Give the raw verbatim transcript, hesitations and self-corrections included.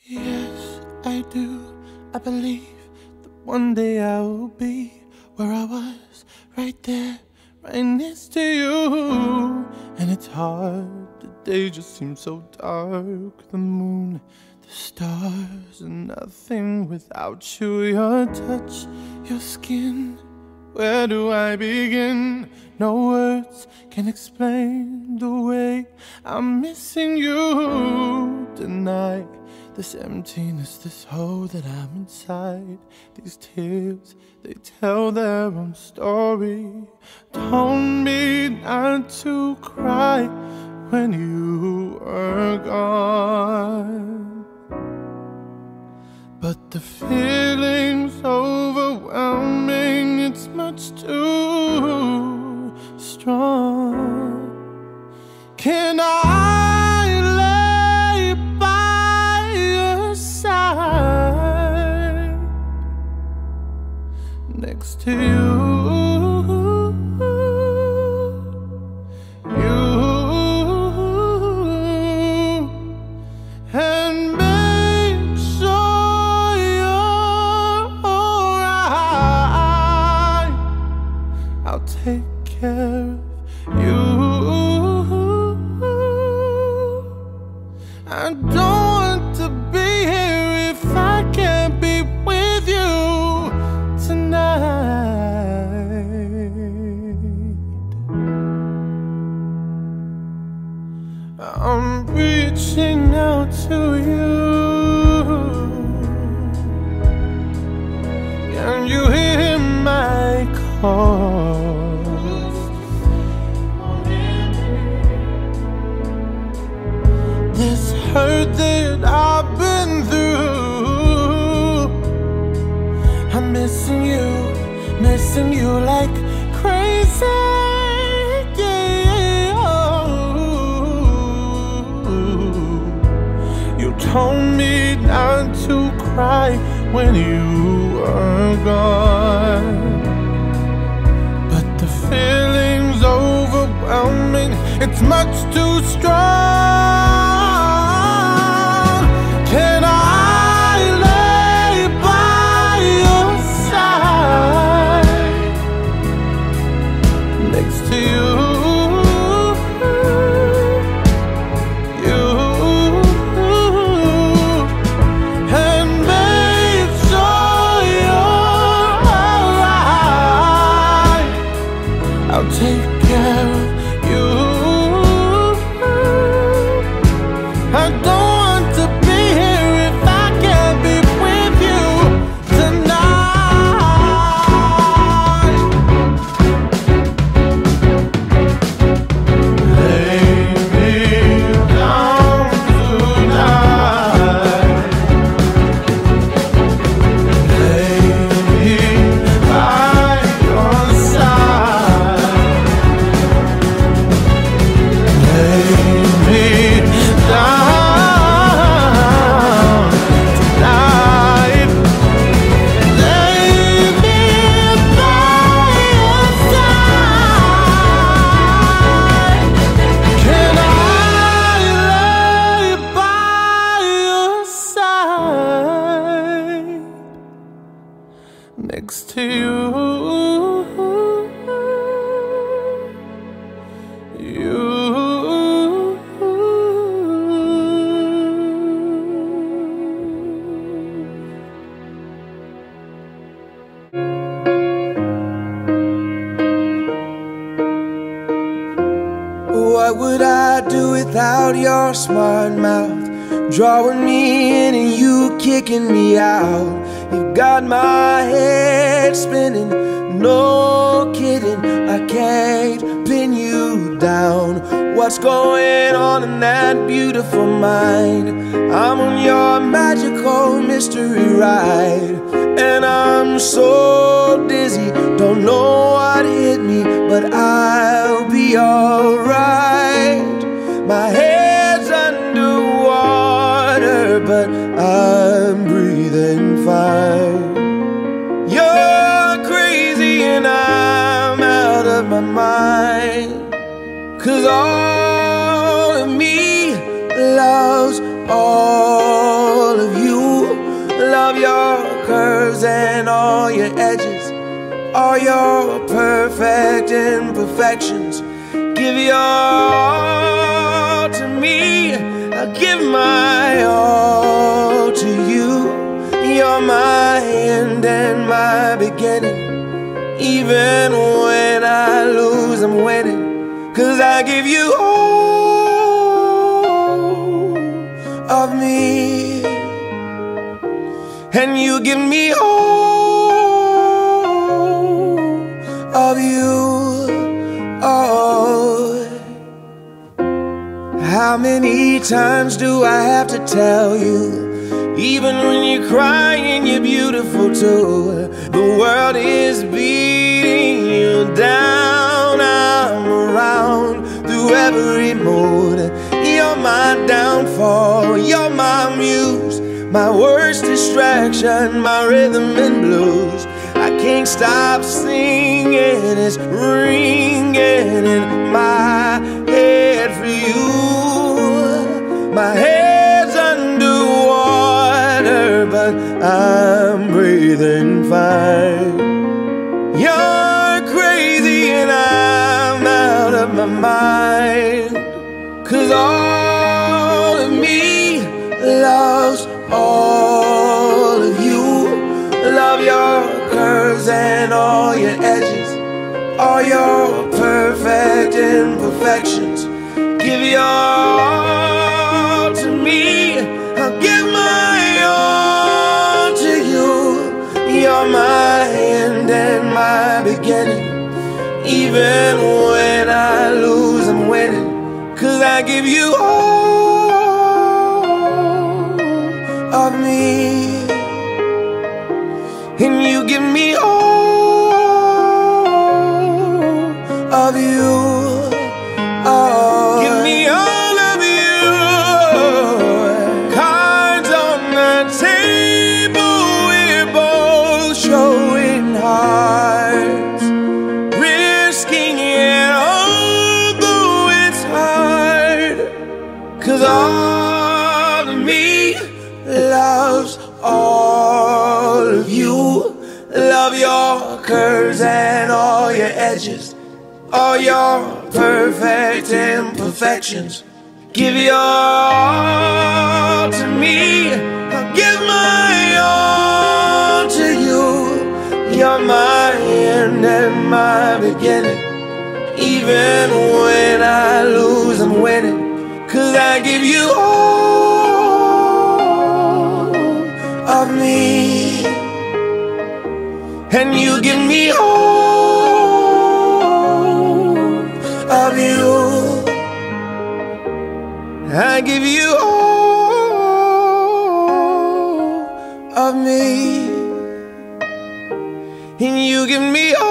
Yes, I do. I believe that one day I will be where I was, right there, right next to you. And it's hard, the day just seems so dark. The moon, the stars, and nothing without you. Your touch, your skin, where do I begin? No words can explain the way I'm missing you tonight. This emptiness, this hole that I'm inside. These tears, they tell their own story. Told me not to cry when you were gone, but the feeling's overwhelming. It's much too strong. Can I next to you, you, and make sure you're alright. I'll take care of you. I don't want to be here if I can't be with you tonight. I'm reaching out to you. Can you hear my call? This hurt that I've been through, I'm missing you, missing you like crazy, yeah. You told me not to cry when you were gone, but the feeling's overwhelming. It's much too strong. Can I take care of you? I don't want to be here if I can't be with you tonight. Lay me down tonight. Lay me by your side. Next to you, you. What would I do without your smart mouth, drawing me in and you kicking me out? You got my head spinning, no kidding, I can't pin you down. What's going on in that beautiful mind? I'm on your magical mystery ride, and I'm so dizzy, don't know what hit me, but I'll be alright. My head's underwater, but I'm breathing fine. You're crazy and I'm out of my mind, 'cause all of me loves all of you. Love your curves and all your edges, all your perfect imperfections. Give your all to me, I'll give my all to you. You're my end and my beginning. Even when I lose, I'm winning. 'Cause I give you all of me, and you give me all of you. Oh, how many times do I have to tell you? Even when you're crying, you're beautiful too. The world is beating you down. I'm around through every mood. You're my downfall, you're my muse, my worst distraction, my rhythm and blues. I can't stop singing, it's ringing in my head for you. My head's underwater, but I'm breathing fine. You're crazy and I'm out of my mind. 'Cause all of me loves all of you. Love your curves and all your edges, all your perfect imperfections. Give your all to me, I'll give my all to you. You're my end and my beginning. Even when I lose, I'm winning. 'Cause I give you all of me, and you give me all of you. Oh, give me all of you. Cards on the table, we're both showing hearts, risking it although it's hard. 'Cause all of me loves all of you. Love your curves and all your edges, all your perfect imperfections. Give your all to me, I'll give my all to you. You're my end and my beginning. Even when I lose, I'm winning. 'Cause I give you all of me, and you give me all of you. I give you all of me, and you give me all